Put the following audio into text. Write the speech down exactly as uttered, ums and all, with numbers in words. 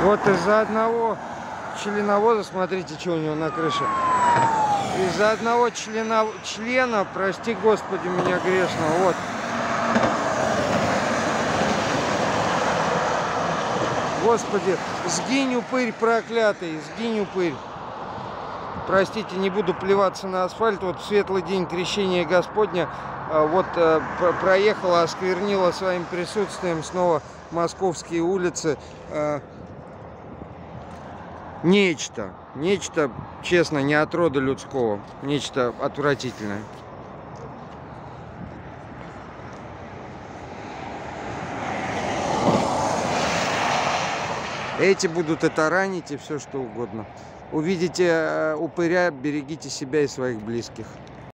Вот из-за одного членовоза, смотрите, что у него на крыше. Из-за одного члена, члена, прости Господи меня грешного, вот. Господи, сгинь, упырь проклятый, сгинь, упырь. Простите, не буду плеваться на асфальт. Вот в светлый день крещения Господня вот проехала, осквернила своим присутствием снова московские улицы. Нечто, нечто, честно, не от рода людского, нечто отвратительное. Эти будут это ранить и все что угодно. Увидите упыря, берегите себя и своих близких.